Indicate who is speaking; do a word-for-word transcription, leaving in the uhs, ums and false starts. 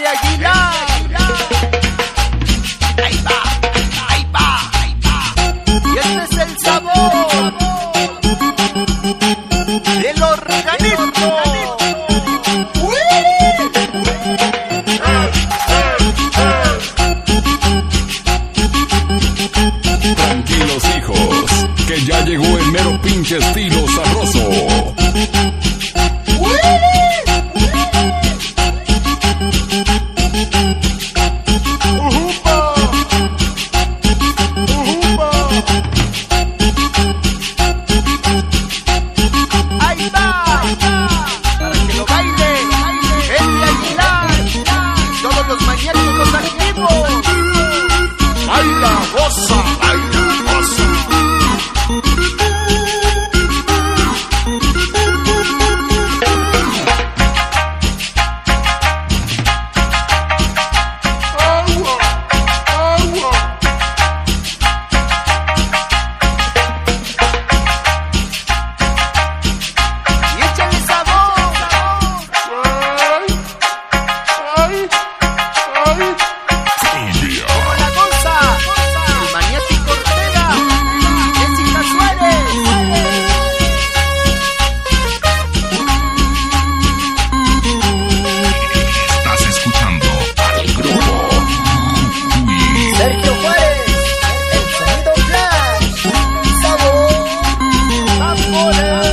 Speaker 1: Aguilar. Ahí va, ahí va, ahí va. Y este es el sabor del organismo.
Speaker 2: Tranquilos, hijos, que ya llegó el mero pinche estilo sabroso.
Speaker 1: Ahí va, para que lo baile, el Aguilar, todos los maniáticos activos. Baila, goza, baila, goza. Ahora